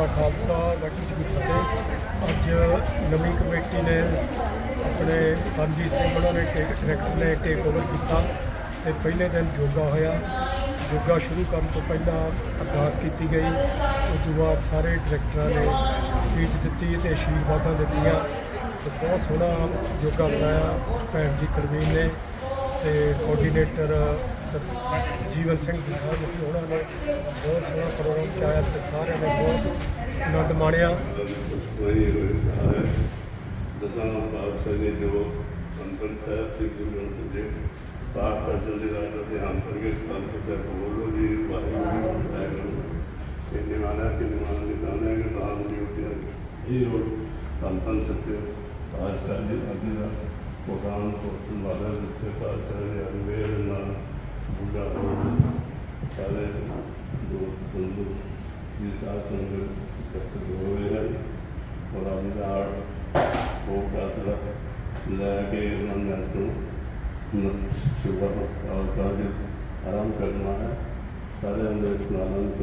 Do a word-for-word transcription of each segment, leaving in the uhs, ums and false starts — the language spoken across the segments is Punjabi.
का खालसा वाहिगुरू जी की फतेह। अज नवी कमेटी ने अपने परमजीत सिंह उन्होंने डायरैक्टर ने टेक ओवर किया तो पहले दिन योगा होया। योगा शुरू करने तो पहला अरदास की गई, उस बाद सारे डायरैक्टर ने स्पीच दी तो आशीर्वादा दित्तियां। तो बहुत सोहना योगा बनाया भैन जी करवीन ने तो कोआर्डीनेटर जीवन सिंह जी साहब उन्होंने बहुत सोहना प्रोग्राम चलाया तो सारे ने बहुत आनंद माणिया। दसां पातशाह ने जो अंतर साहब से गुरु ग्रंथ जी पाठ करते थे ध्यान करके ग्रंथ साहब बोलो जी वाहिगुरू के निमाना के निमाना निकालने के नाम ड्यूटी ही और अंतन सत्य पातशाह जी अभी पुराण को वादा सत्य पातशाह ने अनवेर नाम बुढ़ा सारे जो बंधु ये साथ संगत एकत्रित हुए हैं और अपने आठ वो आसरा लैके उन्होंने सुबह और कार्य आराम करना है। सारे अंदर आनंद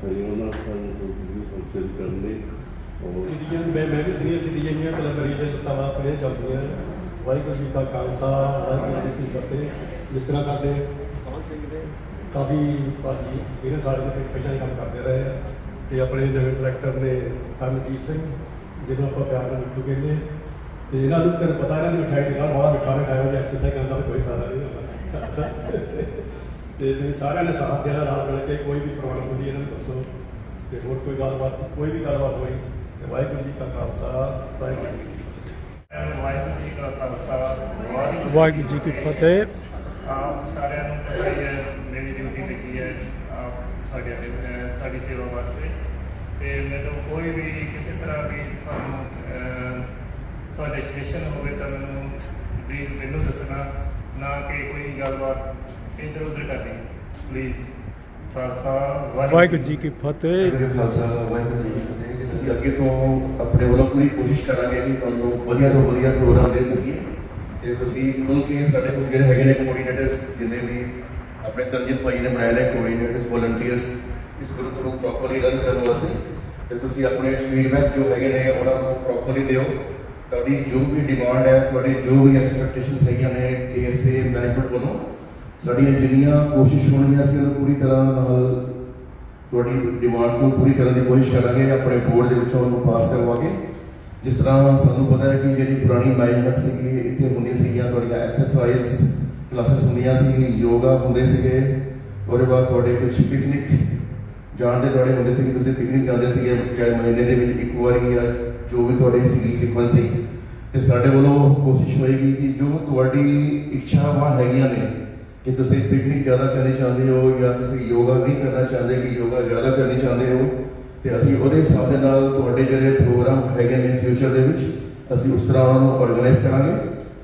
से करने सिटिजन मैं मैं भी सीनियर सिटिजन हाँ कलाकारी के लत्तावां थोड़िया चलती वाहिगुरू जी का खालसा वाहिगुरू जी की फतेह। जिस तरह साढ़े समझ सिंह ने काफ़ी भाजी एक्सपीरियंस वाले ने पहले ही काम करते रहे तो अपने नवे डायरैक्टर ने परमजीत सिंह जिन्होंने आप प्यार में मिट्टू कहने तो इन्हों तेन पता इन्होंने मिठाई की दुकान बड़ा मिठा मिठाया जो एक्सरसाइज करने का कोई फायदा नहीं होता तो तुम सारे ने साथ देना रात मिल के कोई भी प्रॉब्लम होती है इन्होंने दसो तो होर कोई गलबात कोई भी गलबात हुई तो वाहिगुरू जी का खालसा वाहिगुरू जी वाहिगुरू जी का खालसा वाहिगुरू जी की फतेह। आप सारे पता ही है मेरी ड्यूटी लगी है आप साढ़े साड़ी सेवा वास्ते तो मैंने कोई भी किसी तरह भी थोड़े स्टेशन हो तो मैं प्लीज़ मैनू दसना ना कि कोई गलबात इधर उधर करनी प्लीज़। खालसा वाहिगुरू जी की फतेह। खालसा वाहिगुरू जी की फतेह। ਅਸੀਂ ਅੱਗੇ ਤੋਂ ਆਪਣੇ ਵੱਲੋਂ ਪੂਰੀ ਕੋਸ਼ਿਸ਼ ਕਰਾਂਗੇ ਕਿ ਤੁਹਾਨੂੰ ਵਧੀਆ ਤੋਂ ਵਧੀਆ ਪ੍ਰੋਗਰਾਮ ਦੇ ਸਕੀਏ ਤੇ ਤੁਸੀਂ ਖੁੱਲ ਕੇ ਸਾਡੇ ਕੋਲ ਜਿਹੜੇ ਹੈਗੇ ਨੇ ਕੋਆਰਡੀਨੇਟਰਸ ਜਿੰਨੇ ਵੀ ਆਪਣੇ ਤਰਜੀਤ ਭਾਈ ਨੇ ਬਣਾਏ ਨੇ ਕੋਆਰਡੀਨੇਟਰਸ ਵੋਲੰਟੀਅਰਸ ਇਸ ਗਰੁੱਪ ਨੂੰ ਪ੍ਰੋਪਰਲੀ ਰਨ ਕਰਨ ਵਾਸਤੇ ਤੇ ਤੁਸੀਂ ਆਪਣੇ ਫੀਡਬੈਕ ਜੋ ਹੈਗੇ ਨੇ ਉਹਨਾਂ ਨੂੰ ਪ੍ਰੋਪਰਲੀ ਦਿਓ। ਤੁਹਾਡੀ ਜੋ ਵੀ ਡਿਮਾਂਡ ਹੈ ਤੁਹਾਡੀ ਜੋ ਵੀ ਐਕਸਪੈਕਟੇਸ਼ਨਸ ਹੈਗੀਆਂ ਨੇ ਏਐਸਏ ਮੈਨੇਜਮੈਂਟ ਵੱਲੋਂ ਸਾਡੀਆਂ ਜਿੰਨੀਆਂ ਕੋਸ਼ਿਸ਼ ਹੋਣਗੀਆਂ ਅਸੀਂ ਉਹਨੂੰ ਪੂਰੀ ਤਰ੍ਹਾਂ ਨਾਲ ਤੁਹਾਡੀ ਡਿਮਾਂਡਸ ਨੂੰ ਪੂਰੀ ਕਰਨ ਦੀ ਕੋਸ਼ਿਸ਼ ਕਰਾਂਗੇ ਆਪਣੇ ਬੋਰਡ ਦੇ ਵਿੱਚੋਂ ਉਹਨੂੰ ਪਾਸ ਕਰਵਾਵਾਂਗੇ। ਜਿਸ ਤਰ੍ਹਾਂ ਸਾਨੂੰ ਪਤਾ ਹੈ ਕਿ ਜਿਹੜੀ ਪੁਰਾਣੀ ਮੈਨੇਜਮੈਂਟ ਸੀਗੀ ਇੱਥੇ ਹੁੰਦੀਆਂ ਸੀਗੀਆਂ ਤੁਹਾਡੀਆਂ ਐਕਸਰਸਾਈਜ਼ ਕਲਾਸਿਸ ਹੁੰਦੀਆਂ ਸੀ ਯੋਗਾ ਹੁੰਦੇ ਸੀਗੇ ਉਹਦੇ ਬਾਅਦ ਤੁਹਾਡੇ ਕੁਝ ਪਿਕਨਿਕ ਜਾਣ ਦੇ ਤੁਹਾਡੇ ਹੁੰਦੇ ਸੀ ਤੁਸੀਂ ਪਿਕਨਿਕ ਜਾਂਦੇ ਸੀਗੇ ਚਾਹੇ ਮਹੀਨੇ ਦੇ ਵਿੱਚ ਇੱਕ ਵਾਰੀ ਜਾਂ ਜੋ ਵੀ ਤੁਹਾਡੀ ਸੀਗੀ ਫ੍ਰੀਕੁਐਂਸੀ ਤੇ ਸਾਡੇ ਵੱਲੋਂ ਕੋਸ਼ਿਸ਼ ਹੋਏਗੀ ਕਿ ਜੋ ਤੁਹਾਡੀ ਇੱਛਾਵਾਂ ਹੈਗੀਆਂ ਨੇ कि तुम पिकनिक ज़्यादा करनी चाहते हो या तुम योगा नहीं करना चाहते कि योगा ज़्यादा करनी चाहते हो तो असी उहदे हिसाब दे नाल तुहाडे जिहड़े प्रोग्राम हैगे ने फ्यूचर दे विच असी उस तरह उन्होंने ऑर्गेनाइज करांगे।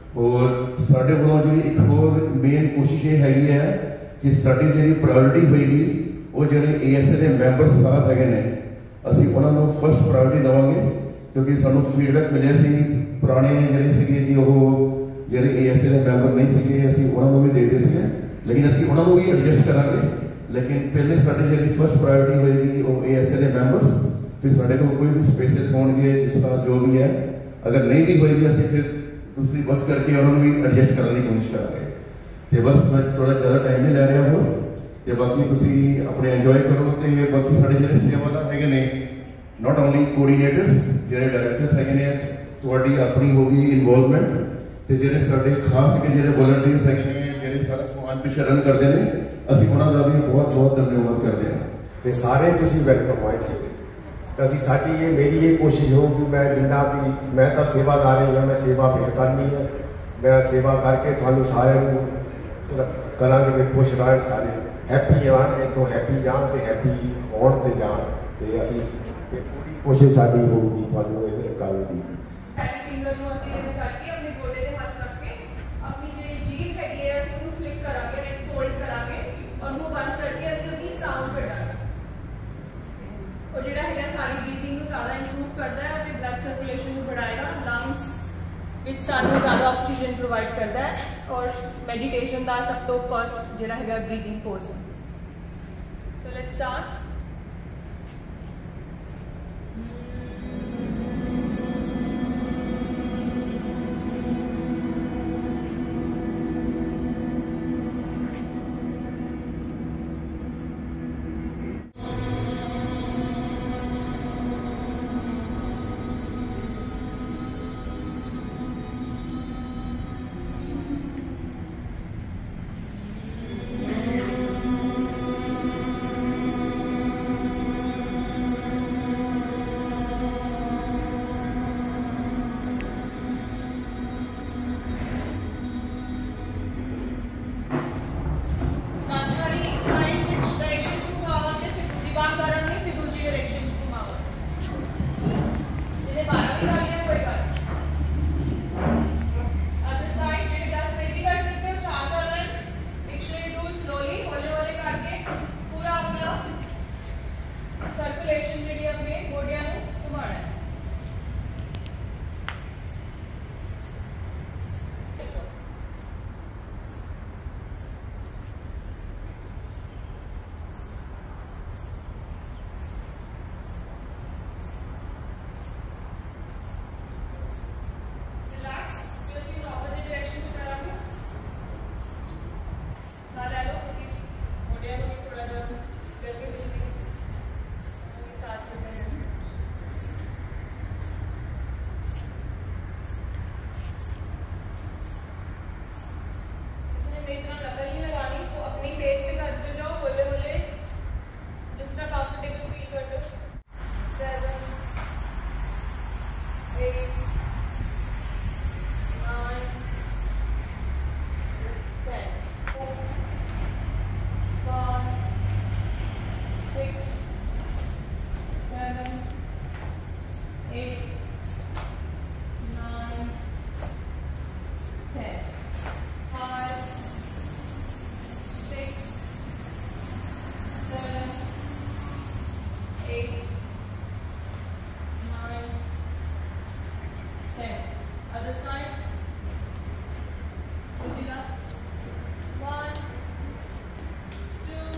और साडे वल्लों जिहड़ी एक होर मेन कोशिश ये हैगी है कि साडी जिहड़ी प्रायोरिटी होएगी वो जिहड़े एएसए दे मैंबर साहब हैगे ने असी उन्हां नूं फर्स्ट प्रायोरिटी देवांगे क्योंकि सानूं फीडबैक मिले सी पुराने जिहड़े सीगे जी वो ਜਿਹੜੇ ਏਐਸਏ ਦੇ ਮੈਂਬਰ ਨਹੀਂ ਸੀਗੇ ਅਸੀਂ ਉਹਨਾਂ ਨੂੰ ਵੀ ਦੇਖਦੇ ਸੀਗੇ ਲੇਕਿਨ ਅਸੀਂ ਉਹਨਾਂ ਨੂੰ ਵੀ ਐਡਜਸਟ ਕਰਾਂਗੇ ਲੇਕਿਨ ਪਹਿਲੇ ਸਾਡੀ ਜਿਹੜੀ ਫਸਟ ਪ੍ਰਾਇੋਰਟੀ ਹੋਏਗੀ ਉਹ ਏਐਸਏ ਦੇ ਮੈਂਬਰਸ ਫਿਰ ਸਾਡੇ ਕੋਲ ਕੋਈ ਵੀ ਸਪੇਸਿਸ ਹੋਣਗੇ ਜਿਸ ਤਰ੍ਹਾਂ ਜੋ ਵੀ ਹੈ ਅਗਰ ਨਹੀਂ ਵੀ ਹੋਏਗੀ ਅਸੀਂ ਫਿਰ ਦੂਸਰੀ ਬੱਸ ਕਰਕੇ ਉਹਨਾਂ ਨੂੰ ਵੀ ਐਡਜਸਟ ਕਰਨ ਦੀ ਕੋਸ਼ਿਸ਼ ਕਰਾਂਗੇ ਤੇ ਬਸ ਮੈਂ ਥੋੜਾ ਜ਼ਿਆਦਾ ਟਾਈਮ ਨਹੀਂ ਲੈ ਰਿਹਾ ਹੋ ਤੇ ਬਾਕੀ ਤੁਸੀਂ ਆਪਣੇ ਇੰਜੋਏ ਕਰੋ ਤੇ ਬਾਕੀ ਸਾਡੇ ਜਿਹੜੇ ਸੇਵਾਦਾਰ ਹੈਗੇ ਨੇ ਨਾਟ ਓਨਲੀ ਕੋਆਰਡੀਨੇਟਰਸ ਜਿਹੜੇ ਡਾਇਰੈਕਟਰਸ ਹੈਗੇ ਨੇ ਤੁਹਾਡੀ ਆਪਣੀ ਹੋਗੀ ਇਨਵੋਲਵਮੈਂਟ ਤੇ ਜਿਹੜੇ ਸਾਡੇ ਖਾਸ ਕਰਕੇ ਜਿਹੜੇ ਵੋਲੰਟੀਅਰਸ ਹੈਗੇ ਨੇ ਜਿਹੜੇ ਸਾਰਾ ਸਮਾਨ ਪਿੱਛੇ ਰਨ ਕਰਦੇ ਨੇ ਅਸੀਂ ਉਹਨਾਂ ਦਾ ਵੀ ਬਹੁਤ ਬਹੁਤ ਧੰਨਵਾਦ ਕਰਦੇ ਹਾਂ ਤੇ ਸਾਰੇ ਤੁਸੀਂ ਵੈਲਕਮ ਹੋ ਇੱਥੇ ਤਾਂ ਅਸੀਂ ਸਾਡੀ ਇਹ ਮੇਰੀ ਇਹ ਕੋਸ਼ਿਸ਼ ਹੋ ਕਿ ਮੈਂ ਜਿੰਨਾ ਵੀ ਮੈਂ ਤਾਂ ਸੇਵਾਦਾਰ ਹਾਂ ਮੈਂ ਸੇਵਾ ਫਿਰ ਕਰਨੀ ਹੈ ਮੈਂ ਸੇਵਾ ਕਰਕੇ ਤੁਹਾਨੂੰ ਸਾਰਿਆਂ ਨੂੰ ਕਰਾਂਗੇ ਕਿ ਖੁਸ਼ ਰਹਿਣ ਸਾਰੇ ਹੈਪੀ ਆਉਣ ਇੱਥੋਂ ਹੈਪੀ ਜਾਣ ਤੇ ਹੈਪੀ ਆਉਣ ਤੇ ਜਾਣ ਤੇ ਅਸੀਂ ਪੂਰੀ ਕੋਸ਼ਿਸ਼ ਸਾਡੀ ਹੋਊਗੀ ਤੁਹਾਨੂੰ ਇਹ ਗੱਲ ਦੀ विच सानू ज़्यादा ऑक्सीजन प्रोवाइड करता है और मैडिटेशन का सब तो फर्स्ट जिहड़ा हैगा breathing portion. So let's start. Other side. Ujila. One, two,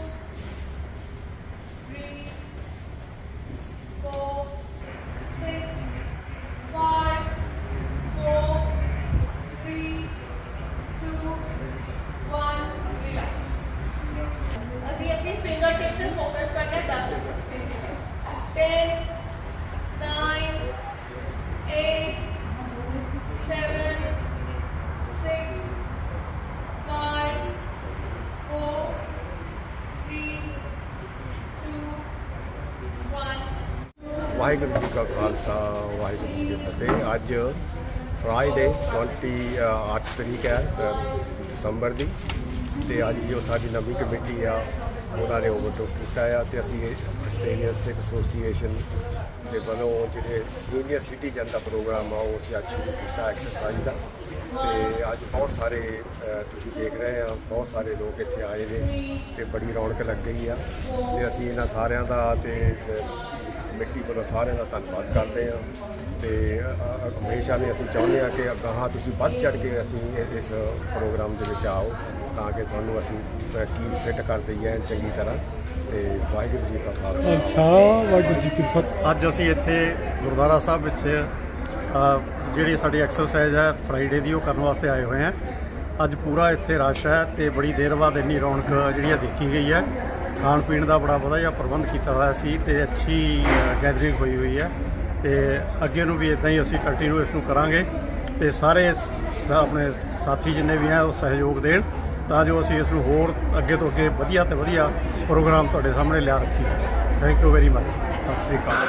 three, four, six, five, four, three, two, one. Relax. ਅਸੀਂ ਆਪਣੀ ਫਿੰਗਰ ਟਿਪ ਤੇ ਫੋਕਸ ਕਰਨਾ ਹੈ ਦਸ ਦਿਨ ਦੇ ਲਈ ten, nine, eight, seven, six, five, four, three, two, one. Waheguru ji ਕਾ ਖਾਲਸਾ ਵਾਹਿਗੁਰੂ ਜੀ ਕੀ ਫਤਿਹ। ਅੱਜ ਫਰਾਈਡੇ ਟਵੈਂਟੀ ਅੱਠ ਤਰੀਕ ਹੈ ਅ, ਦਸੰਬਰ ਦੀ, ਤੇ ਅੱਜ ਜੋ ਸਾਡੀ ਨਵੀਂ ਕਮੇਟੀ ਆ ਉਹਨਾਂ ਨੇ ਓਵਰਟੇਕ ਕੀਤਾ ਆ, ਤੇ ਅਸੀਂ ਆਸਟ੍ਰੇਲੀਅਨ ਸਿੱਖ ਐਸੋਸੀਏਸ਼ਨ ਦੇ ਵੱਲੋਂ ਜਿਹੜੇ ਸੀਨੀਅਰ ਸਿਟੀਜ਼ਨ ਦਾ ਪ੍ਰੋਗਰਾਮ ਆ ਉਹ ਅਸੀਂ ਅੱਜ ਸ਼ੁਰੂ ਕੀਤਾ ਐਕਸਰਸਾਈਜ਼ ਦਾ। ਤੇ ਅੱਜ ਬਹੁਤ ਸਾਰੇ ਅ, ਤੁਸੀਂ ਦੇਖ ਰਹੇ ਆ ਬਹੁਤ ਸਾਰੇ ਲੋਕ ਇੱਥੇ ਆਏ ਨੇ ਤੇ ਬੜੀ ਰੌਣਕ ਲੱਗ ਗਈ ਆ, ਤੇ ਅਸੀਂ ਇਹਨਾਂ ਸਾਰਿਆਂ ਦਾ ਤੇ ਕਮੇਟੀ ਵੱਲੋਂ ਸਾਰਿਆਂ ਦਾ ਧੰਨਵਾਦ ਕਰਦੇ ਹਾਂ। ਤੇ ਹਮੇਸ਼ਾ ਵੀ ਅਸੀਂ ਚਾਹੁੰਦੇ ਹਾਂ ਕਿ ਅਗਾਂਹ ਤੁਸੀਂ ਵੱਧ ਚੜ੍ਹ ਕੇ ਅਸੀਂ ਇਸ ਪ੍ਰੋਗਰਾਮ ਦੇ ਵਿੱਚ ਆਓ ਤਾਂ ਕਿ ਤੁਹਾਨੂੰ ਅਸੀਂ ਕੀ ਫਿੱਟ ਕਰ ਦਈਏ ਚੰਗੀ ਤਰ੍ਹਾਂ। ਤੇ ਵਾਹਿਗੁਰੂ ਜੀ ਕਾ ਖਾਲਸਾ ਅੱਛਾ ਵਾਹਿਗੁਰੂ ਜੀ ਕੀ ਫਤਿਹ। ਅੱਜ ਅਸੀਂ ਇੱਥੇ ਗੁਰਦੁਆਰਾ ਸਾਹਿਬ ਵਿੱਚ ਅ, ਜਿਹੜੀ ਸਾਡੀ ਐਕਸਰਸਾਈਜ਼ ਹੈ ਫਰਾਈਡੇ ਦੀ ਉਹ ਕਰਨ ਵਾਸਤੇ ਆਏ ਹੋਏ ਹਾਂ। ਅੱਜ ਪੂਰਾ ਇੱਥੇ ਰਸ਼ ਹੈ ਤੇ ਬੜੀ ਦੇਰ ਬਾਅਦ ਇੰਨੀ ਰੌਣਕ ਜਿਹੜੀ ਹੈ ਦੇਖੀ ਗਈ ਹੈ। ਖਾਣ ਪੀਣ ਦਾ ਬੜਾ ਵਧੀਆ ਪ੍ਰਬੰਧ ਕੀਤਾ ਹੋਇਆ ਸੀ ਤੇ ਅੱਛੀ ਗੈਦਰਿੰਗ ਹੋਈ ਹੋਈ ਹੈ, ਤੇ ਅੱਗੇ ਨੂੰ ਵੀ ਇੱਦਾਂ ਹੀ ਅਸੀਂ ਕੰਟੀਨਿਊ ਇਸ ਨੂੰ ਕਰਾਂਗੇ ਤੇ ਸਾਰੇ ਸ- ਆਪਣੇ ਸਾਥੀ ਜਿੰਨੇ ਵੀ ਹੈ ਉਹ ਸਹਿਯੋਗ ਦੇਣ ਤਾਂ ਜੋ ਅਸੀਂ ਇਸ ਨੂੰ ਹੋਰ ਅੱਗੇ ਤੋਂ ਅੱਗੇ ਵਧੀਆ ਤੇ ਵਧੀਆ ਪ੍ਰੋਗਰਾਮ ਤੁਹਾਡੇ ਸਾਹਮਣੇ ਲਿਆ ਰੱਖੀਏ। Thank you very much. ਸਤਿ ਸ਼੍ਰੀ ਅਕਾਲ।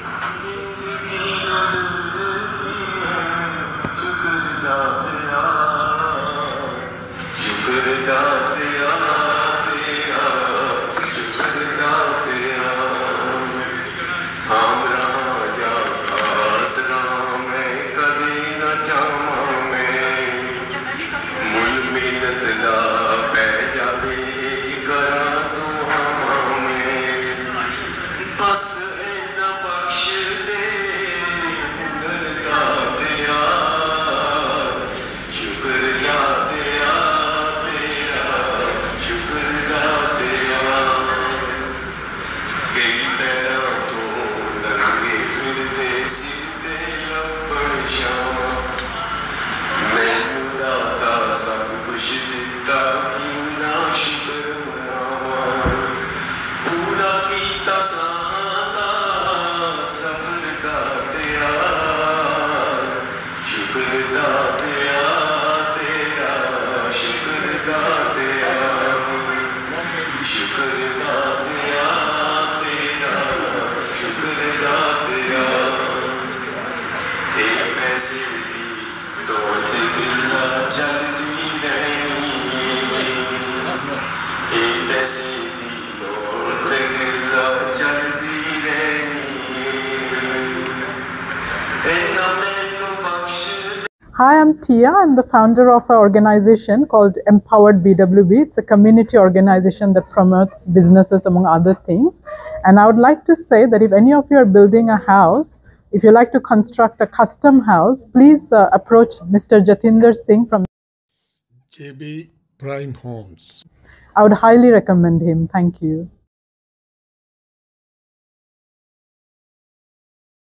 Hi, I'm Tia. I'm the founder of an organization called Empowered B W B. It's a community organization that promotes businesses among other things. And I would like to say that if any of you are building a house, if you like to construct a custom house, please uh, approach Mister Jatinder Singh from J B Prime Homes. I would highly recommend him. Thank you.